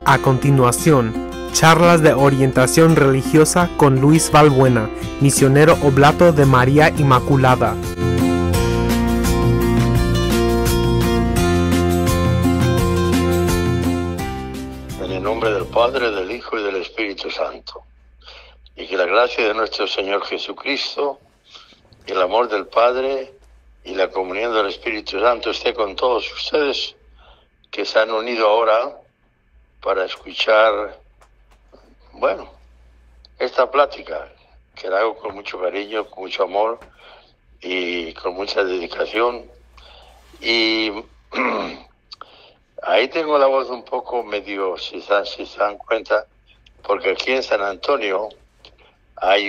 A continuación, charlas de orientación religiosa con Luis Valbuena, misionero oblato de María Inmaculada. En el nombre del Padre, del Hijo y del Espíritu Santo. Y que la gracia de nuestro Señor Jesucristo, y el amor del Padre y la comunión del Espíritu Santo esté con todos ustedes que se han unido ahora para escuchar, esta plática que la hago con mucho cariño, con mucho amor y con mucha dedicación. Y ahí tengo la voz un poco medio, si se dan cuenta, porque aquí en San Antonio hay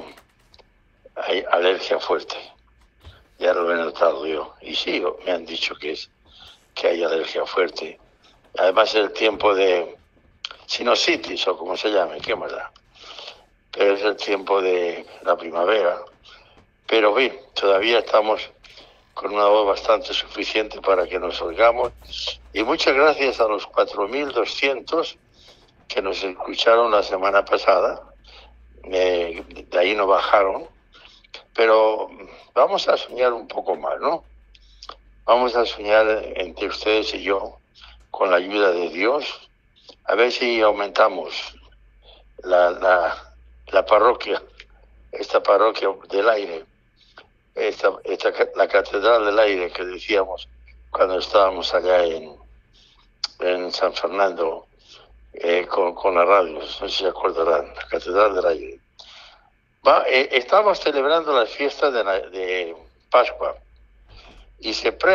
alergia fuerte. Ya lo he notado yo. Y sí, me han dicho que hay alergia fuerte. Además es el tiempo de sinusitis, o como se llame, qué más da. Pero es el tiempo de la primavera. Pero bien, todavía estamos con una voz bastante suficiente para que nos oigamos. Y muchas gracias a los 4.200 que nos escucharon la semana pasada. De ahí no bajaron. Pero vamos a soñar un poco más, ¿no? Vamos a soñar entre ustedes y yo, con la ayuda de Dios, a ver si aumentamos la parroquia, esta parroquia del aire, la catedral del aire que decíamos cuando estábamos allá en San Fernando con la radio, no sé si se acordarán, la catedral del aire. Estamos celebrando las fiestas de Pascua y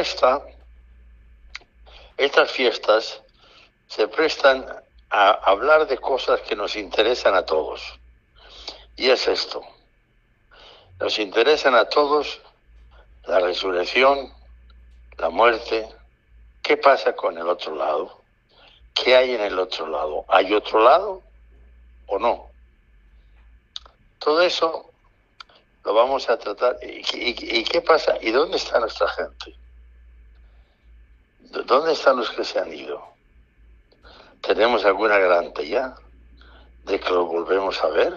estas fiestas se prestan a hablar de cosas que nos interesan a todos. Y es esto. Nos interesan a todos la resurrección, la muerte. ¿Qué pasa con el otro lado? ¿Qué hay en el otro lado? ¿Hay otro lado o no? Todo eso lo vamos a tratar. ¿Y qué pasa? ¿Y dónde está nuestra gente? ¿Dónde están los que se han ido? ¿Tenemos alguna garantía de que lo volvemos a ver?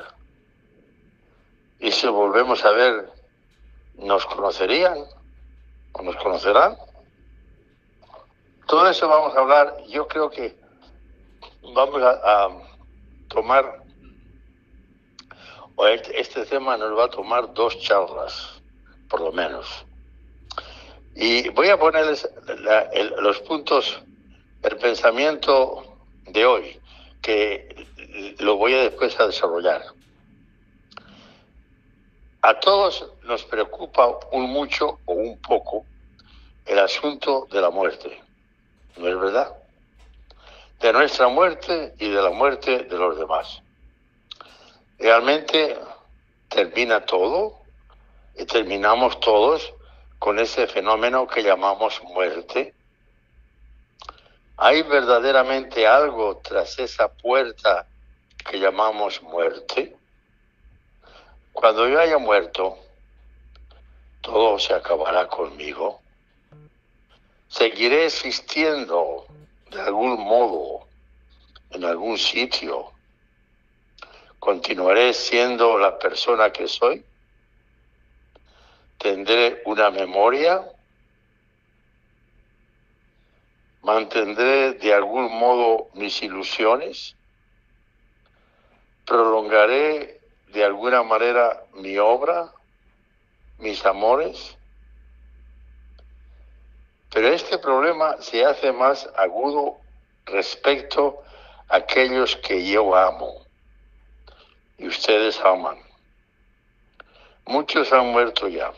Y si lo volvemos a ver, ¿nos conocerían o nos conocerán? Todo eso vamos a hablar. Yo creo que vamos a tomar, o este tema nos va a tomar 2 charlas, por lo menos. Y voy a ponerles los puntos del pensamiento de hoy, que lo voy a después a desarrollar. A todos nos preocupa un mucho o un poco el asunto de la muerte, ¿no es verdad? De nuestra muerte y de la muerte de los demás. Realmente termina todo y terminamos todos con ese fenómeno que llamamos muerte. ¿Hay verdaderamente algo tras esa puerta que llamamos muerte? Cuando yo haya muerto, todo se acabará conmigo. ¿Seguiré existiendo de algún modo en algún sitio? ¿Continuaré siendo la persona que soy? ¿Tendré una memoria? ¿Mantendré de algún modo mis ilusiones? ¿Prolongaré de alguna manera mi obra, mis amores? Pero este problema se hace más agudo respecto a aquellos que yo amo y ustedes aman. Muchos han muerto ya.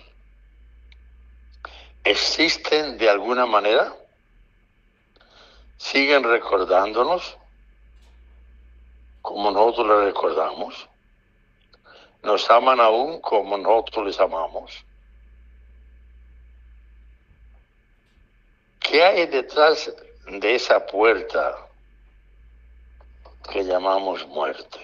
¿Existen de alguna manera? ¿Siguen recordándonos como nosotros les recordamos? ¿Nos aman aún como nosotros les amamos? ¿Qué hay detrás de esa puerta que llamamos muerte?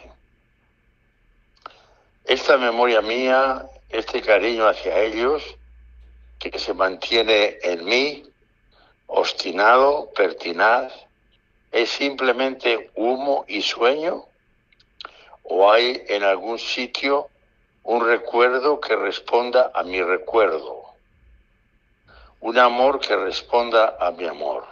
Esta memoria mía, este cariño hacia ellos, que se mantiene en mí, obstinado, pertinaz, ¿Es simplemente humo y sueño? ¿O hay en algún sitio un recuerdo que responda a mi recuerdo? Un amor que responda a mi amor.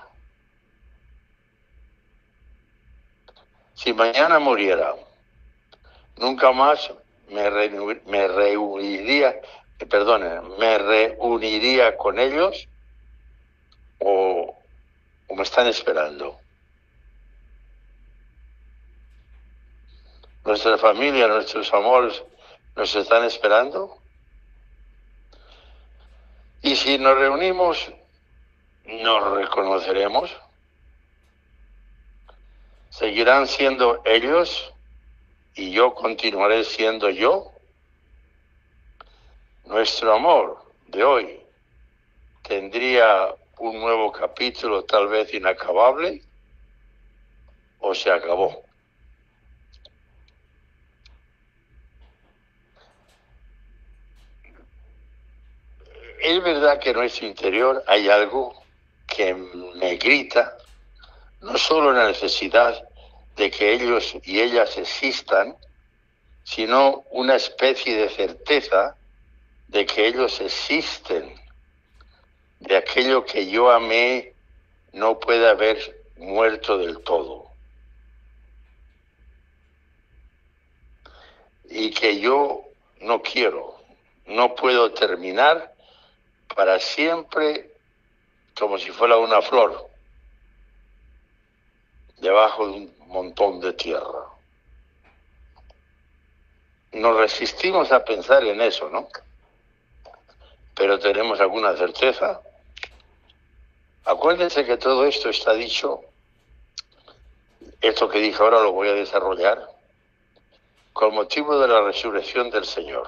Si mañana muriera, nunca más me reuniría con ellos o me están esperando. Nuestra familia, nuestros amores, ¿nos están esperando? Y si nos reunimos, ¿nos reconoceremos? ¿Seguirán siendo ellos y yo continuaré siendo yo? Nuestro amor de hoy tendría un nuevo capítulo tal vez inacabable o se acabó. Es verdad que en nuestro interior hay algo que me grita, no solo la necesidad de que ellos y ellas existan, sino una especie de certeza de que ellos existen, de aquello que yo amé no puede haber muerto del todo. Y que yo no quiero, no puedo terminar para siempre como si fuera una flor debajo de un montón de tierra. Nos resistimos a pensar en eso, ¿no? Pero tenemos alguna certeza. Acuérdense que todo esto está dicho, esto que dije ahora lo voy a desarrollar, con motivo de la resurrección del Señor.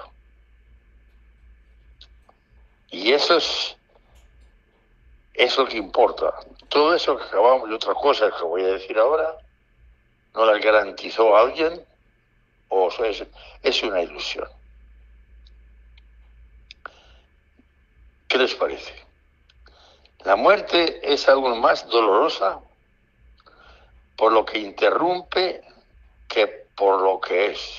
Y eso es lo que importa. Todo eso que acabamos y otras cosas que voy a decir ahora, ¿no las garantizó alguien o es una ilusión? ¿Qué les parece? La muerte es aún más dolorosa por lo que interrumpe que por lo que es.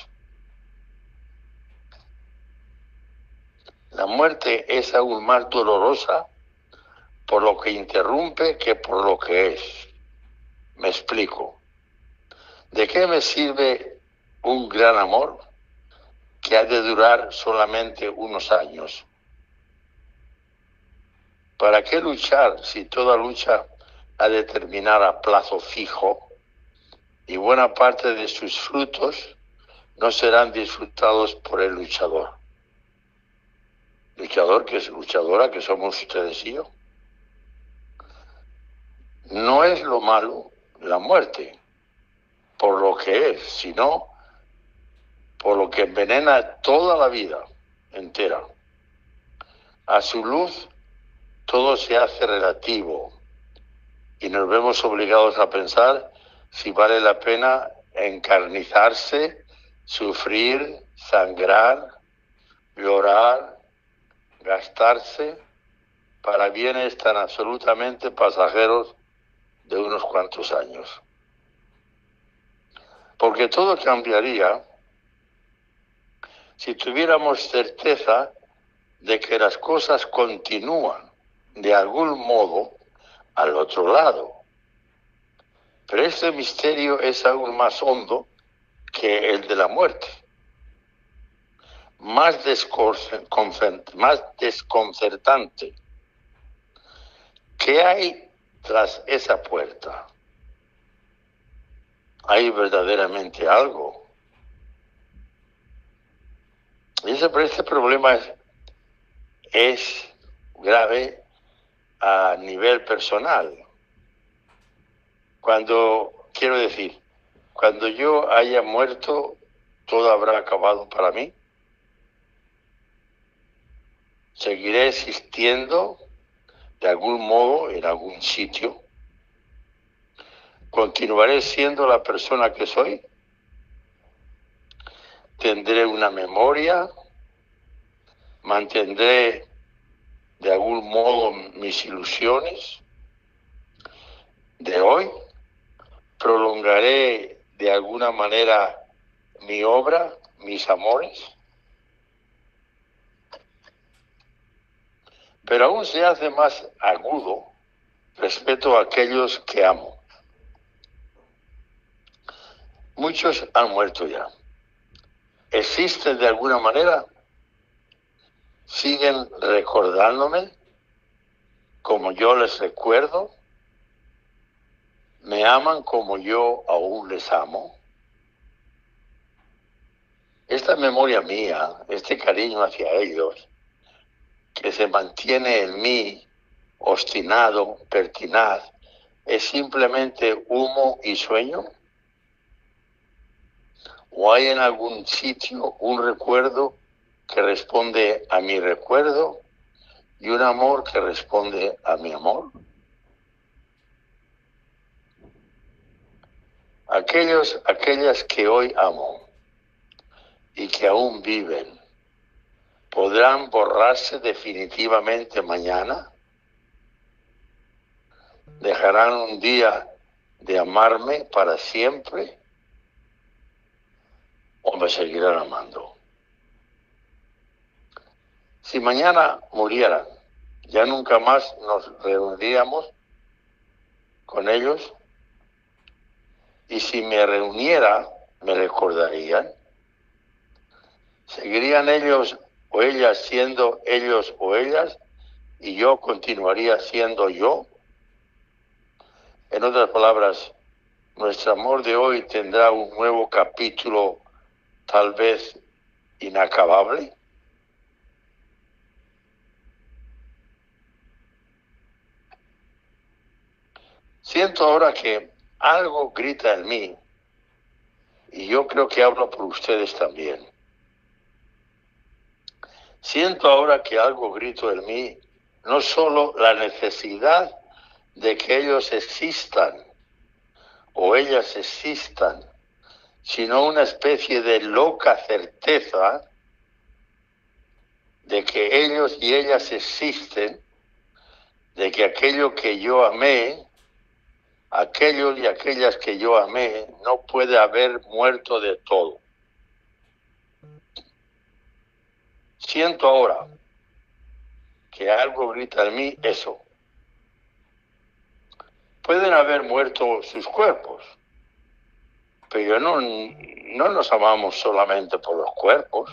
La muerte es aún más dolorosa por lo que interrumpe que por lo que es. Me explico. ¿De qué me sirve un gran amor que ha de durar solamente unos años? ¿Para qué luchar si toda lucha ha de terminar a plazo fijo y buena parte de sus frutos no serán disfrutados por el luchador? Luchadora que somos ustedes y yo. No es lo malo la muerte, por lo que es, sino por lo que envenena toda la vida entera. A su luz todo se hace relativo y nos vemos obligados a pensar si vale la pena encarnizarse, sufrir, sangrar, llorar, gastarse para bienes tan absolutamente pasajeros de unos cuantos años. Porque todo cambiaría si tuviéramos certeza de que las cosas continúan de algún modo al otro lado. Pero este misterio es aún más hondo que el de la muerte, más desconcertante. ¿Qué hay tras esa puerta? ¿Hay verdaderamente algo? Pero este problema es grave a nivel personal. Cuando yo haya muerto, ¿todo habrá acabado para mí? ¿Seguiré existiendo de algún modo en algún sitio? ¿Continuaré siendo la persona que soy? ¿Tendré una memoria? ¿Mantendré de algún modo mis ilusiones de hoy? prolongaré de alguna manera mi obra, mis amores. Pero aún se hace más agudo respecto a aquellos que amo. Muchos han muerto ya. ¿Existen de alguna manera? ¿Siguen recordándome como yo les recuerdo? ¿Me aman como yo aún les amo? Esta memoria mía, este cariño hacia ellos, que se mantiene en mí, obstinado, pertinaz, ¿es simplemente humo y sueño? ¿O hay en algún sitio un recuerdo que responde a mi recuerdo y un amor que responde a mi amor? Aquellas que hoy amo y que aún viven, ¿podrán borrarse definitivamente mañana? ¿Dejarán un día de amarme para siempre? ¿O me seguirán amando? Si mañana murieran, ¿ya nunca más nos reuniríamos con ellos? Y si me reuniera, ¿me recordarían? ¿Seguirían ellos o ellas siendo ellos o ellas y yo continuaría siendo yo? En otras palabras, nuestro amor de hoy tendrá un nuevo capítulo, tal vez inacabable. Siento ahora que algo grita en mí, y yo creo que hablo por ustedes también. Siento ahora que algo grita en mí, no solo la necesidad de que ellos existan o ellas existan, sino una especie de loca certeza de que ellos y ellas existen, de que aquello que yo amé, aquellos y aquellas que yo amé, no puede haber muerto de todo. Siento ahora que algo grita en mí eso. Pueden haber muerto sus cuerpos, pero no nos amamos solamente por los cuerpos,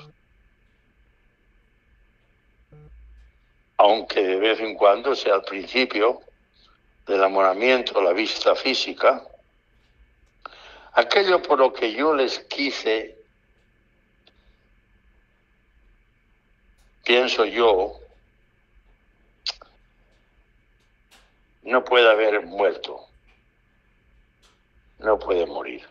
aunque de vez en cuando sea al principio del enamoramiento la vista física. Aquello por lo que yo les quise, pienso yo, no puede haber muerto, no puede morir.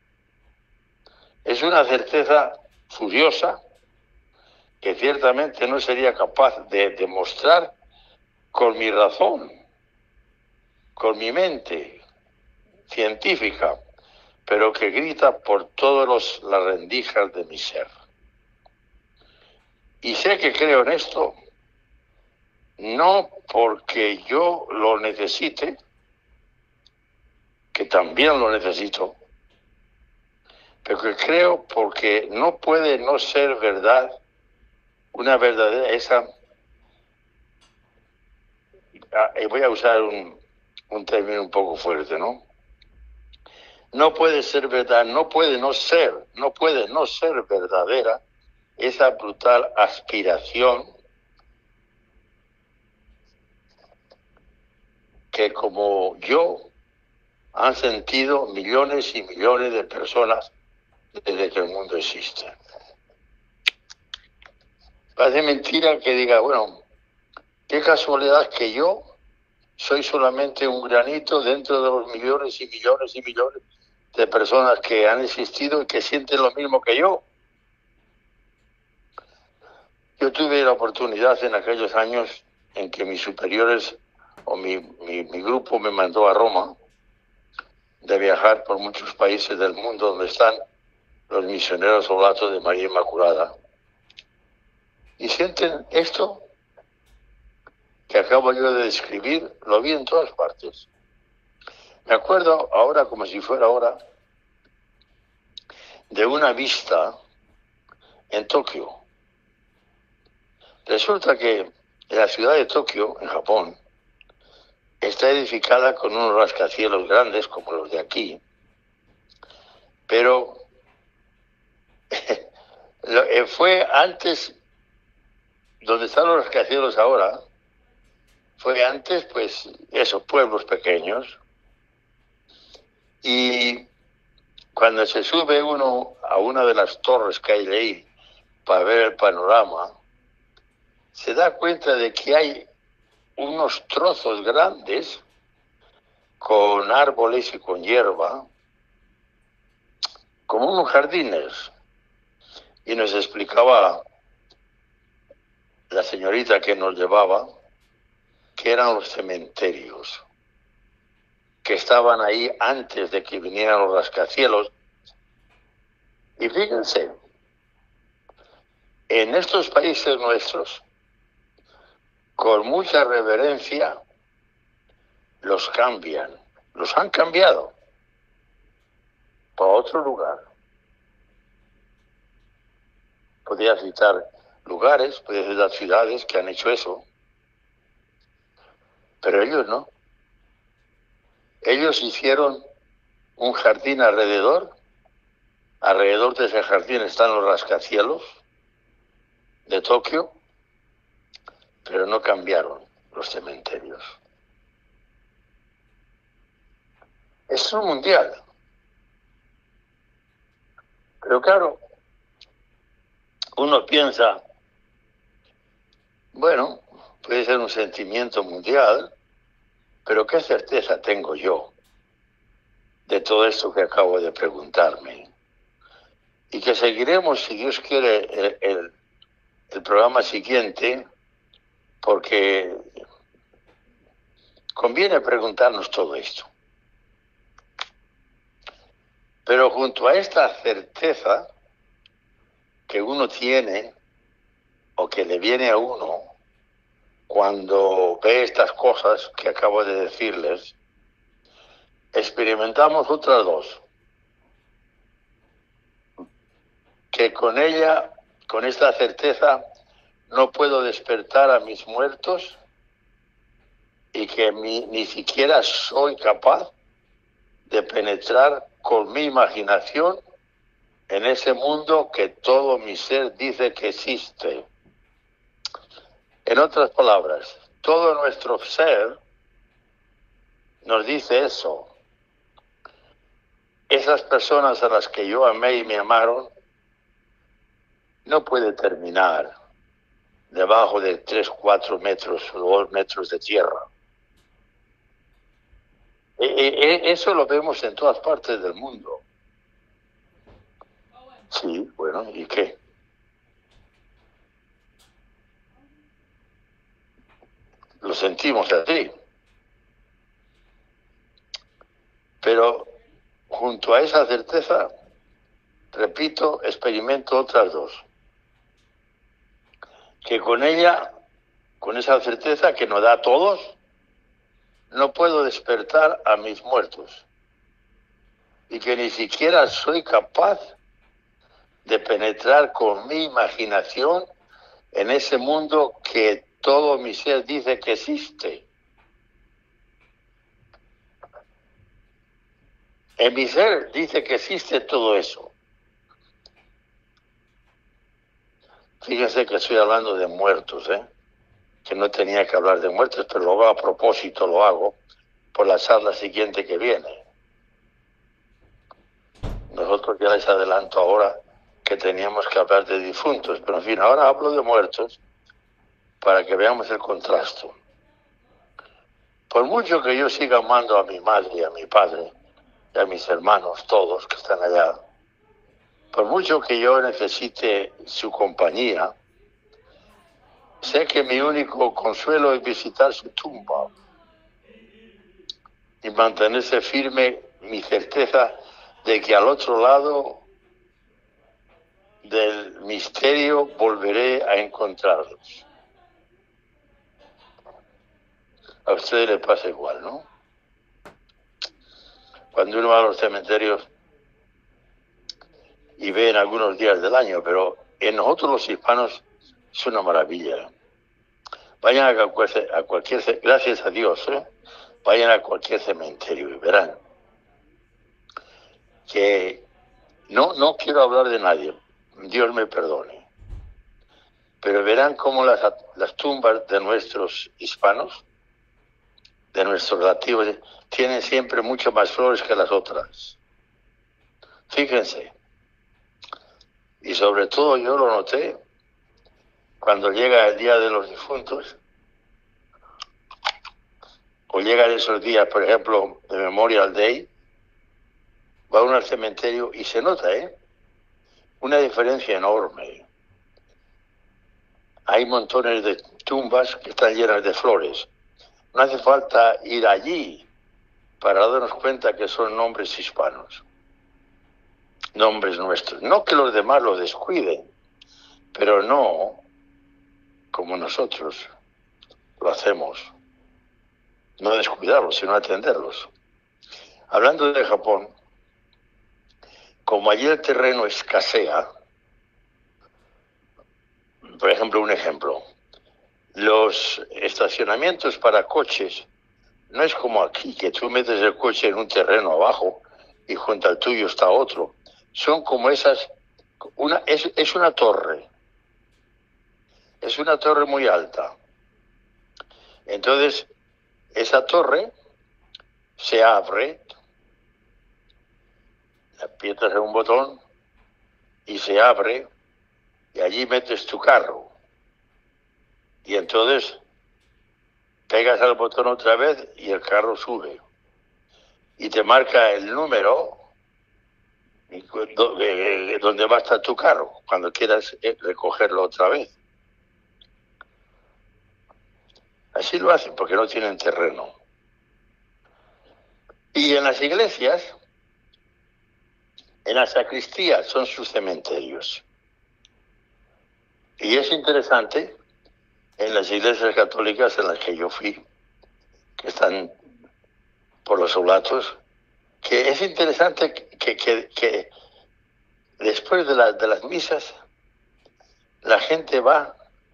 Es una certeza furiosa que ciertamente no sería capaz de demostrar con mi razón, con mi mente científica, pero que grita por todas las rendijas de mi ser. Y sé que creo en esto, no porque yo lo necesite, que también lo necesito, pero que creo porque no puede no ser verdad, una verdadera, voy a usar un término un poco fuerte, ¿no? No puede ser verdad, no puede no ser verdadera esa brutal aspiración que como yo han sentido millones y millones de personas desde que el mundo existe. Parece mentira que diga, bueno, qué casualidad que yo soy solamente un granito dentro de los millones y millones y millones de personas que han existido y que sienten lo mismo que yo. Yo tuve la oportunidad en aquellos años en que mis superiores o mi grupo me mandó a Roma, de viajar por muchos países del mundo donde están los misioneros oblatos de María Inmaculada. Y sienten esto que acabo yo de describir, lo vi en todas partes. Me acuerdo ahora, como si fuera ahora, de una vista en Tokio. Resulta que la ciudad de Tokio, en Japón, está edificada con unos rascacielos grandes como los de aquí, pero fue antes, donde están los rascacielos ahora, fue antes, pues, esos pueblos pequeños. Y cuando se sube uno a una de las torres que hay ahí para ver el panorama, se da cuenta de que hay unos trozos grandes con árboles y con hierba, como unos jardines. Y nos explicaba la señorita que nos llevaba que eran los cementerios, que estaban ahí antes de que vinieran los rascacielos. Y fíjense, en estos países nuestros, con mucha reverencia, los cambian, los han cambiado para otro lugar. Podría citar lugares, podría citar ciudades que han hecho eso, pero ellos no. Ellos hicieron un jardín alrededor de ese jardín están los rascacielos de Tokio, pero no cambiaron los cementerios. Es un mundial. Pero claro, uno piensa, bueno, puede ser un sentimiento mundial, pero ¿qué certeza tengo yo de todo esto que acabo de preguntarme? Y que seguiremos, si Dios quiere, el programa siguiente, porque conviene preguntarnos todo esto. Pero junto a esta certeza que uno tiene o que le viene a uno cuando ve estas cosas que acabo de decirles, experimentamos otras dos. Que con ella, con esta certeza, no puedo despertar a mis muertos y que ni siquiera soy capaz de penetrar con mi imaginación en ese mundo que todo mi ser dice que existe. En otras palabras, todo nuestro ser nos dice eso. Esas personas a las que yo amé y me amaron no puede terminar debajo de 3, 4 metros o 2 metros de tierra. Eso lo vemos en todas partes del mundo. Sí, bueno, ¿y qué? Lo sentimos así. Pero junto a esa certeza, repito, experimento otras dos. Que con ella, con esa certeza que nos da a todos, no puedo despertar a mis muertos. Y que ni siquiera soy capaz de penetrar con mi imaginación en ese mundo que todo mi ser dice que existe. En mi ser dice que existe todo eso. Fíjense que estoy hablando de muertos, que no tenía que hablar de muertos, pero lo hago a propósito, lo hago por la charla siguiente que viene. Nosotros ya les adelanto ahora que teníamos que hablar de difuntos, pero en fin, ahora hablo de muertos para que veamos el contraste. Por mucho que yo siga amando a mi madre y a mi padre y a mis hermanos, todos que están allá, por mucho que yo necesite su compañía, sé que mi único consuelo es visitar su tumba y mantenerse firme mi certeza de que al otro lado del misterio volveré a encontrarlos. A ustedes les pasa igual, ¿no? cuando uno va a los cementerios y ve en algunos días del año, pero en nosotros los hispanos es una maravilla. Vayan a cualquier, gracias a Dios, vayan a cualquier cementerio y verán que no quiero hablar de nadie, Dios me perdone, pero verán cómo las tumbas de nuestros hispanos, de nuestros nativos, tienen siempre mucho más flores que las otras. Fíjense. Y sobre todo yo lo noté cuando llega el Día de los Difuntos, o llegan esos días, por ejemplo, de Memorial Day, va uno al cementerio y se nota, una diferencia enorme. Hay montones de tumbas que están llenas de flores. No hace falta ir allí para darnos cuenta que son nombres hispanos, nombres nuestros. No que los demás los descuiden, pero no como nosotros lo hacemos. No descuidarlos, sino atenderlos. Hablando de Japón, como allí el terreno escasea, por ejemplo, un ejemplo, los estacionamientos para coches no es como aquí, que tú metes el coche en un terreno abajo y junto al tuyo está otro. Son como esas, es una torre. Es una torre muy alta. Entonces, esa torre se abre, aprietas en un botón y se abre y allí metes tu carro. Y entonces pegas al botón otra vez y el carro sube. Y te marca el número donde va a estar tu carro cuando quieras recogerlo otra vez. Así lo hacen porque no tienen terreno. Y en las iglesias, en las sacristías, son sus cementerios. Y es interesante, en las iglesias católicas en las que yo fui, que están por los oblatos, que es interesante que después de las misas, la gente va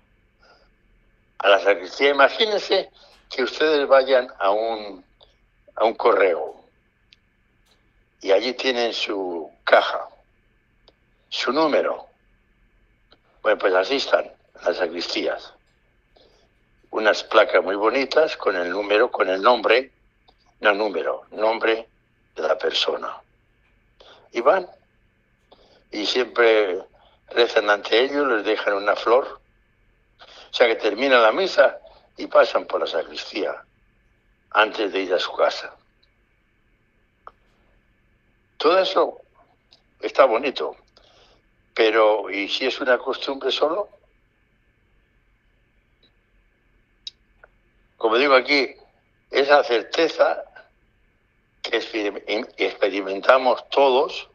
a la sacristía. Imagínense que ustedes vayan a un correo y allí tienen su caja, su número. Bueno, pues así están las sacristías. Unas placas muy bonitas con el número, con el nombre, nombre de la persona. Y van, y siempre rezan ante ellos, les dejan una flor. O sea que termina la misa y pasan por la sacristía antes de ir a su casa. Todo eso está bonito, pero ¿y si es una costumbre solo? Como digo aquí, esa certeza que experimentamos todos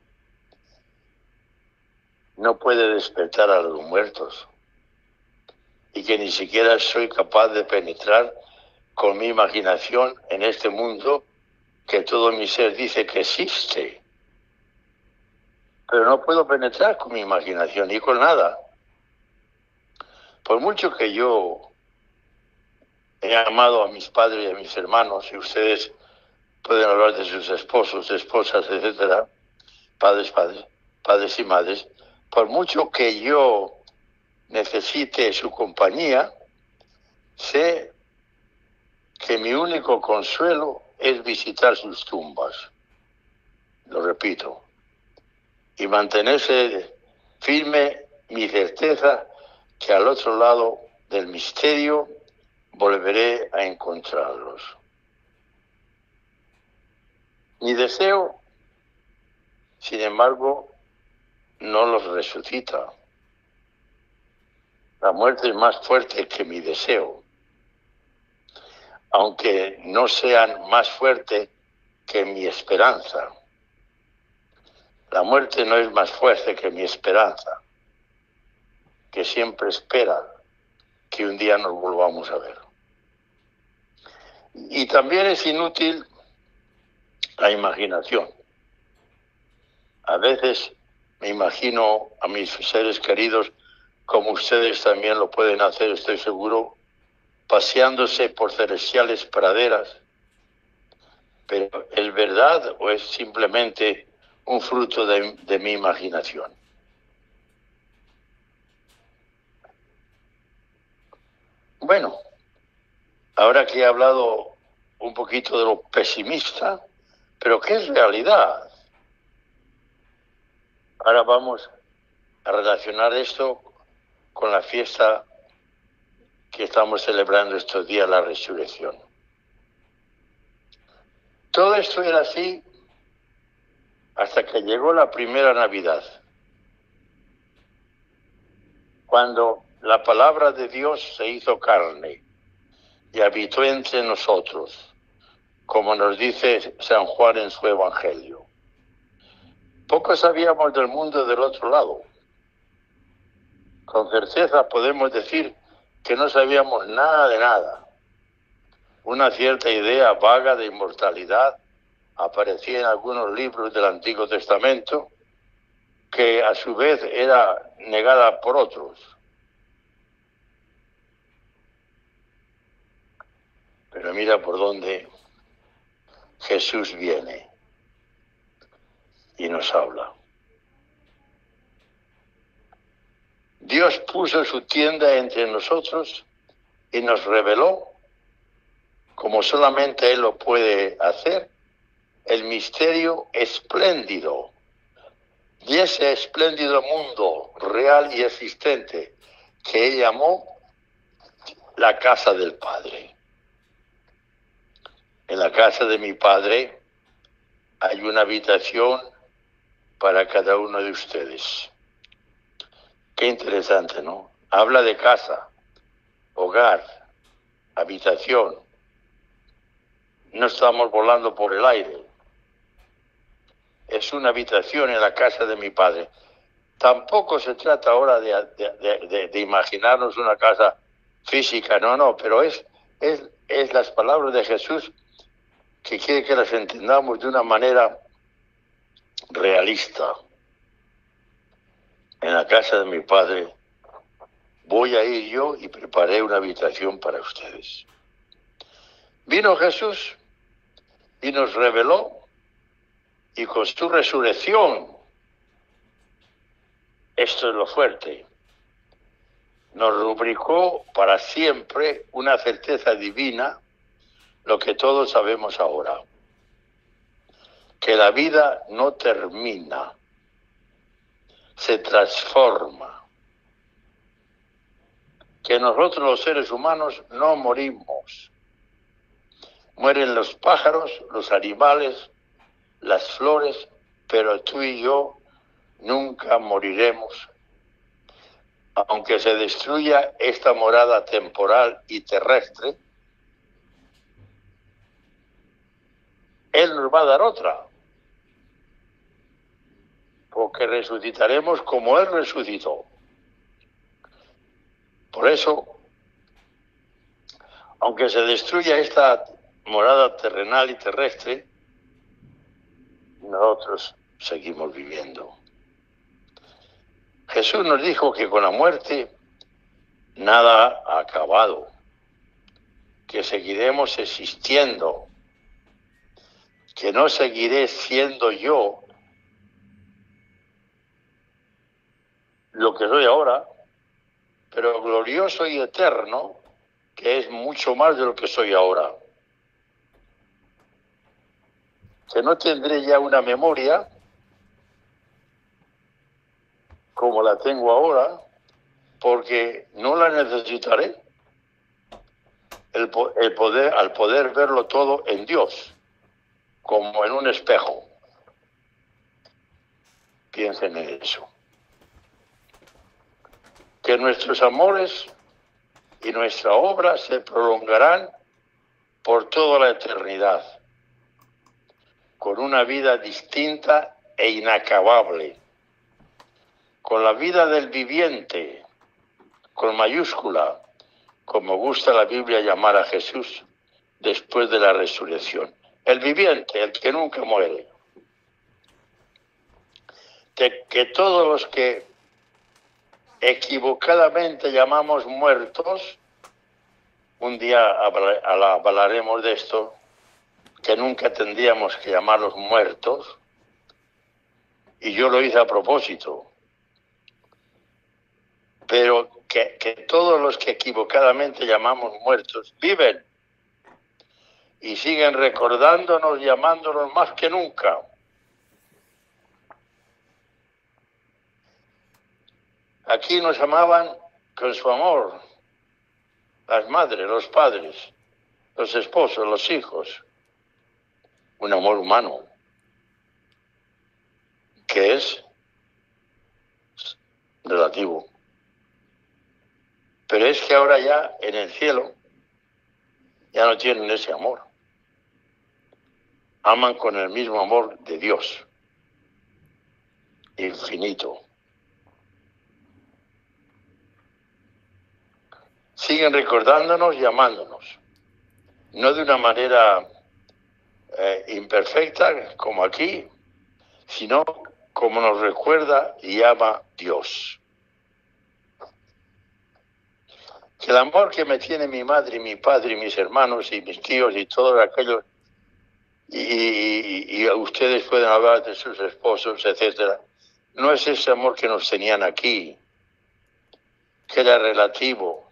no puede despertar a los muertos y que ni siquiera soy capaz de penetrar con mi imaginación en este mundo que todo mi ser dice que existe. Pero no puedo penetrar con mi imaginación ni con nada. Por mucho que yo he amado a mis padres y a mis hermanos, y ustedes pueden hablar de sus esposos, esposas, etcétera, padres y madres, por mucho que yo necesite su compañía, sé que mi único consuelo es visitar sus tumbas. Lo repito. Y mantenerse firme mi certeza que al otro lado del misterio volveré a encontrarlos. Mi deseo, sin embargo, no los resucita. La muerte es más fuerte que mi deseo, aunque no sean más fuerte que mi esperanza. La muerte no es más fuerte que mi esperanza, que siempre espera que un día nos volvamos a ver. Y también es inútil la imaginación. A veces me imagino a mis seres queridos, como ustedes también lo pueden hacer, estoy seguro, paseándose por celestiales praderas. Pero ¿es verdad o es simplemente un fruto de mi imaginación? Bueno, ahora que he hablado un poquito de lo pesimista, pero ¿qué es realidad? Ahora vamos a relacionar esto con la fiesta que estamos celebrando estos días, la resurrección. Todo esto era así hasta que llegó la primera Navidad, cuando la palabra de Dios se hizo carne y habitó entre nosotros, como nos dice San Juan en su Evangelio. Poco sabíamos del mundo del otro lado. Con certeza podemos decir que no sabíamos nada de nada. Una cierta idea vaga de inmortalidad aparecía en algunos libros del Antiguo Testamento, que a su vez era negada por otros. Pero mira por dónde Jesús viene y nos habla. Dios puso su tienda entre nosotros y nos reveló, como solamente Él lo puede hacer, el misterio espléndido de ese espléndido mundo real y existente que Él llamó la casa del Padre. En la casa de mi Padre hay una habitación para cada uno de ustedes. Qué interesante, ¿no? Habla de casa, hogar, habitación. No estamos volando por el aire. Es una habitación en la casa de mi Padre. Tampoco se trata ahora de imaginarnos una casa física, no, pero es las palabras de Jesús que quiere que las entendamos de una manera realista. En la casa de mi Padre voy a ir yo y preparé una habitación para ustedes. Vino Jesús y nos reveló, y con su resurrección, esto es lo fuerte, nos rubricó para siempre una certeza divina, lo que todos sabemos ahora, que la vida no termina, se transforma, que nosotros los seres humanos no morimos. Mueren los pájaros, los animales, las flores, pero tú y yo nunca moriremos. Aunque se destruya esta morada temporal y terrestre, Él nos va a dar otra, porque resucitaremos como Él resucitó. Por eso, aunque se destruya esta morada terrenal y terrestre, nosotros seguimos viviendo. Jesús nos dijo que con la muerte nada ha acabado, que seguiremos existiendo, que no seguiré siendo yo lo que soy ahora, pero glorioso y eterno, que es mucho más de lo que soy ahora. Que no tendré ya una memoria como la tengo ahora, porque no la necesitaré al poder verlo todo en Dios, como en un espejo. Piensen en eso. Que nuestros amores y nuestra obra se prolongarán por toda la eternidad, con una vida distinta e inacabable, con la vida del viviente, con mayúscula, como gusta la Biblia llamar a Jesús después de la resurrección. el viviente, el que nunca muere. De que todos los que equivocadamente llamamos muertos, un día hablaremos de esto, que nunca tendríamos que llamarlos muertos, y yo lo hice a propósito. Pero que todos los que equivocadamente llamamos muertos viven y siguen recordándonos, llamándonos más que nunca. Aquí nos amaban con su amor, las madres, los padres, los esposos, los hijos. Un amor humano, que es relativo. Pero es que ahora ya en el cielo ya no tienen ese amor. Aman con el mismo amor de Dios, infinito. Siguen recordándonos y amándonos, no de una manera imperfecta como aquí, sino como nos recuerda y ama Dios. Que el amor que me tiene mi madre y mi padre y mis hermanos y mis tíos y todos aquellos, y ustedes pueden hablar de sus esposos, etcétera, no es ese amor que nos tenían aquí, que era relativo,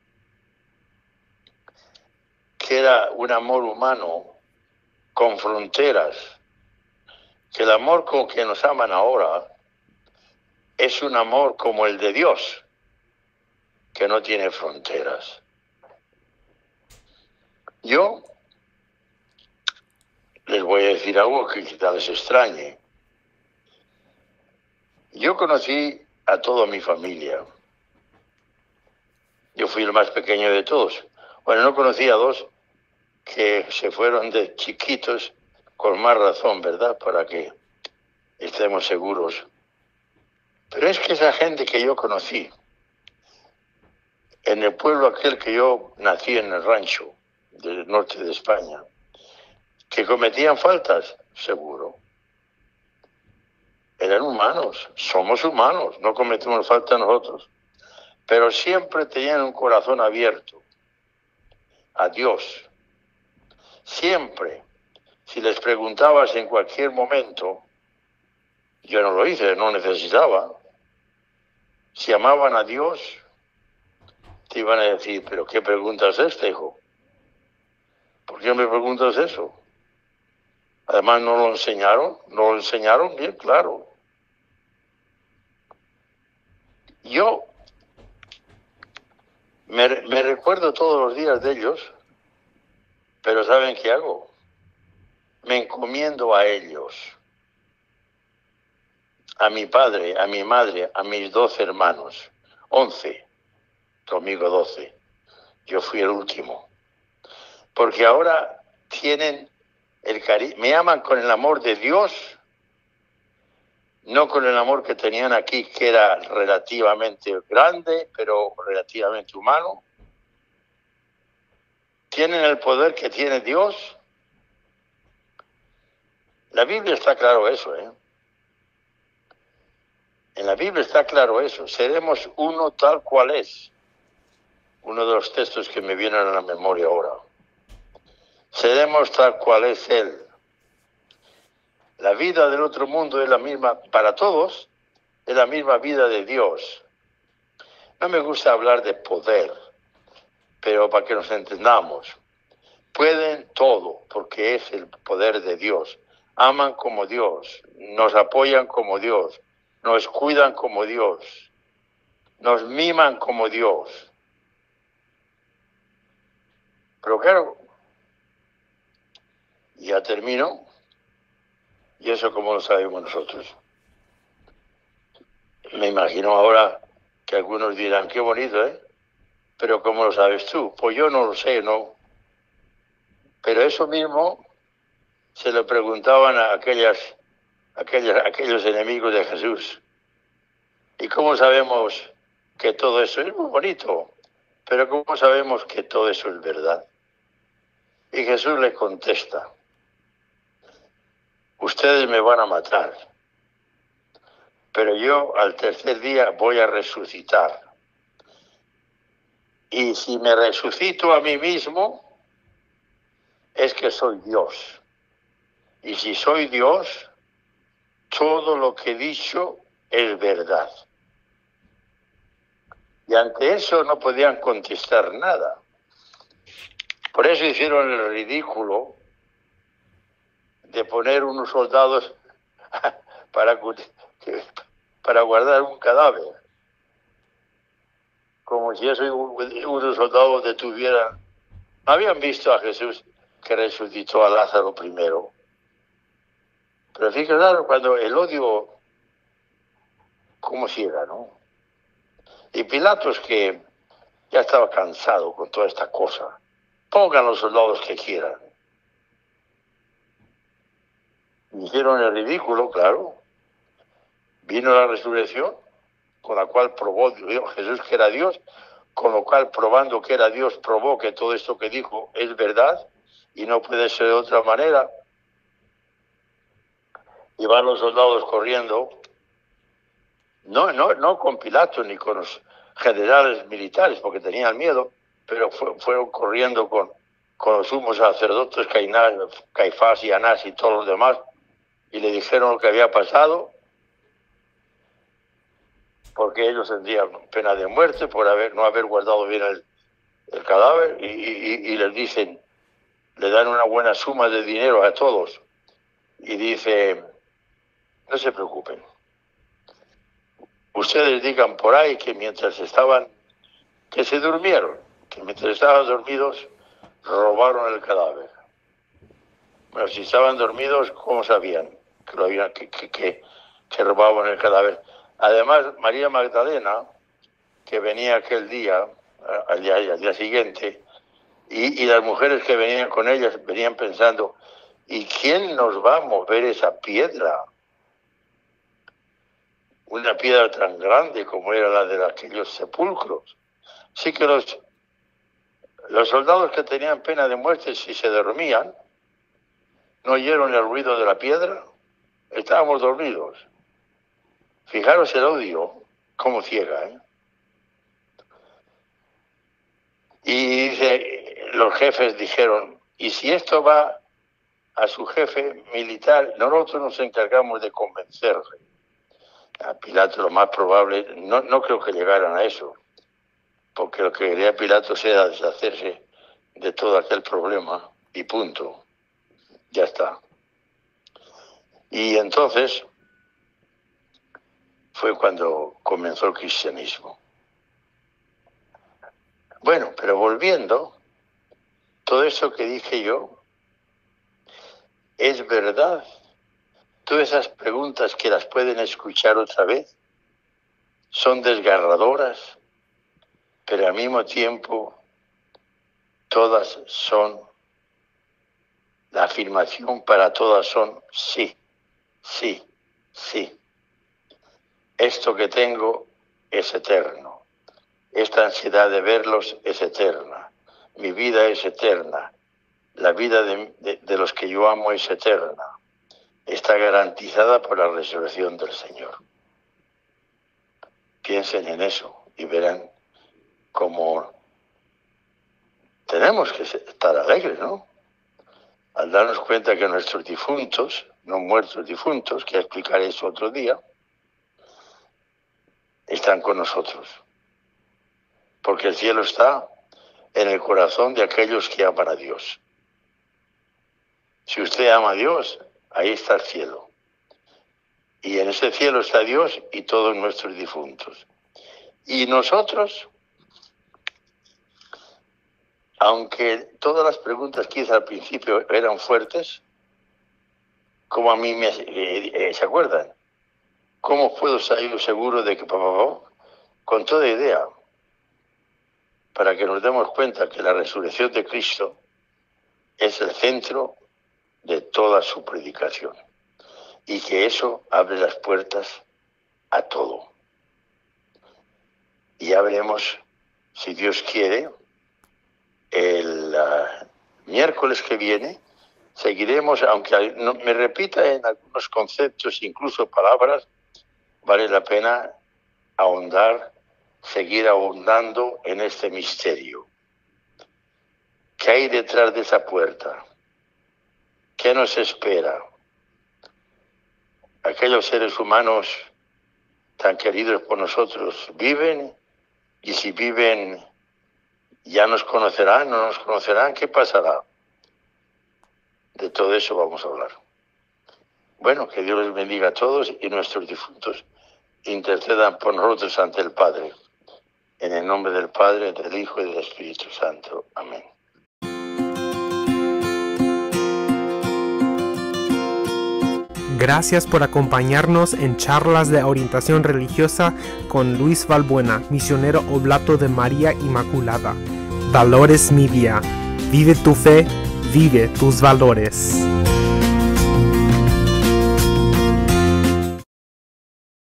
que era un amor humano con fronteras, que el amor con que nos aman ahora es un amor como el de Dios, que no tiene fronteras. Yo les voy a decir algo que quizá les extrañe. Yo conocí a toda mi familia. Yo fui el más pequeño de todos. Bueno, no conocí a dos que se fueron de chiquitos con más razón, ¿verdad? Para que estemos seguros. Pero es que esa gente que yo conocí, en el pueblo aquel que yo nací en el rancho del norte de España, que cometían faltas, seguro. Eran humanos, somos humanos, no cometimos falta nosotros. Pero siempre tenían un corazón abierto a Dios. Siempre. Si les preguntabas en cualquier momento, yo no lo hice, no necesitaba. Si amaban a Dios, te iban a decir, ¿pero qué pregunta es esta, hijo? ¿Por qué me preguntas eso? Además, ¿no lo enseñaron bien, claro. Yo me recuerdo todos los días de ellos, pero ¿saben qué hago? Me encomiendo a ellos, a mi padre, a mi madre, a mis 12 hermanos, 11, conmigo 12. Yo fui el último. Porque ahora tienen el cariño, me aman con el amor de Dios, no con el amor que tenían aquí, que era relativamente grande, pero relativamente humano. Tienen el poder que tiene Dios. La Biblia está claro eso, ¿eh? En la Biblia está claro eso. Seremos uno tal cual es. Uno de los textos que me vienen a la memoria ahora. Seremos tal cual es Él. La vida del otro mundo es la misma, para todos, es la misma vida de Dios. No me gusta hablar de poder, pero para que nos entendamos. Pueden todo, porque es el poder de Dios. Aman como Dios, nos apoyan como Dios, nos cuidan como Dios, nos miman como Dios. Pero claro, ya termino, y eso como lo sabemos nosotros. Me imagino ahora que algunos dirán, qué bonito, ¿eh? Pero ¿cómo lo sabes tú? Pues yo no lo sé, ¿no? Pero eso mismo se lo preguntaban a aquellos enemigos de Jesús. ¿Y cómo sabemos que todo eso es muy bonito? Pero ¿cómo sabemos que todo eso es verdad? Y Jesús les contesta, ustedes me van a matar, pero yo al tercer día voy a resucitar. Y si me resucito a mí mismo, es que soy Dios. Y si soy Dios, todo lo que he dicho es verdad. Y ante eso no podían contestar nada. Por eso hicieron el ridículo de poner unos soldados para guardar un cadáver. Como si eso unos soldados detuvieran. No habían visto a Jesús que resucitó a Lázaro primero. Pero fíjate, claro, cuando el odio, cómo ciega, ¿no? Y Pilatos, que ya estaba cansado con toda esta cosa, pongan los soldados que quieran. Hicieron el ridículo, claro. Vino la resurrección, con la cual probó Jesús que era Dios, con lo cual, probando que era Dios, probó que todo esto que dijo es verdad y no puede ser de otra manera. Y van los soldados corriendo, no con Pilato ni con los generales militares, porque tenían miedo, pero fueron corriendo con los sumos sacerdotes, Caifás y Anás y todos los demás, y le dijeron lo que había pasado, porque ellos tendrían pena de muerte por no haber guardado bien el cadáver, y les dicen, le dan una buena suma de dinero a todos, y dice, no se preocupen, ustedes digan por ahí que que se durmieron, que mientras estaban dormidos robaron el cadáver. Bueno, si estaban dormidos, ¿cómo sabían que robaban el cadáver? Además, María Magdalena, que venía aquel día, al día siguiente, y las mujeres que venían con ellas venían pensando, ¿y quién nos va a mover esa piedra? Una piedra tan grande como era la de aquellos sepulcros. Sí que los soldados que tenían pena de muerte, si se dormían, no oyeron el ruido de la piedra, estábamos dormidos. Fijaros el odio, cómo ciega, ¿eh? Y dice, los jefes dijeron, ¿y si esto va a su jefe militar? Nosotros nos encargamos de convencerle. A Pilato lo más probable, no creo que llegaran a eso, porque lo que quería Pilato era deshacerse de todo aquel problema y punto. Ya está. Y entonces fue cuando comenzó el cristianismo. Bueno, pero volviendo, todo eso que dije yo es verdad. Todas esas preguntas que las pueden escuchar otra vez son desgarradoras, pero al mismo tiempo todas son, la afirmación para todas son sí, sí, sí. Esto que tengo es eterno. Esta ansiedad de verlos es eterna. Mi vida es eterna. La vida de los que yo amo es eterna. Está garantizada por la resurrección del Señor. Piensen en eso y verán cómo tenemos que estar alegres, ¿no? Al darnos cuenta que nuestros difuntos, no muertos difuntos, que explicaré eso otro día, están con nosotros. Porque el cielo está en el corazón de aquellos que aman a Dios. Si usted ama a Dios, ahí está el cielo. Y en ese cielo está Dios y todos nuestros difuntos. Y nosotros, aunque todas las preguntas que hice al principio eran fuertes, como a mí ¿se acuerdan? ¿Cómo puedo salir seguro de que papá? Con toda idea, para que nos demos cuenta que la resurrección de Cristo es el centro de toda su predicación y que eso abre las puertas a todo. Y ya veremos, si Dios quiere, el miércoles que viene Seguiremos, aunque me repita en algunos conceptos, incluso palabras, vale la pena ahondar, seguir ahondando en este misterio. ¿Qué hay detrás de esa puerta? ¿Qué nos espera? Aquellos seres humanos tan queridos por nosotros viven, y si viven, ya nos conocerán, no nos conocerán, ¿qué pasará? De todo eso vamos a hablar. Bueno, que Dios les bendiga a todos y nuestros difuntos intercedan por nosotros ante el Padre. En el nombre del Padre, del Hijo y del Espíritu Santo. Amén. Gracias por acompañarnos en Charlas de Orientación Religiosa con Luis Valbuena, misionero oblato de María Inmaculada. Valores Media. Vive tu fe, vive tus valores.